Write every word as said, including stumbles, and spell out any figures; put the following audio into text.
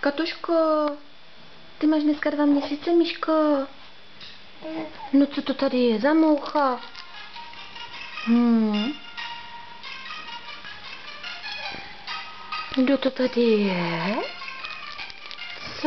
Katuško, ty máš dneska dva měsíce, Míško. No co to tady je za moucha? Hmm. Kdo to tady je? Co?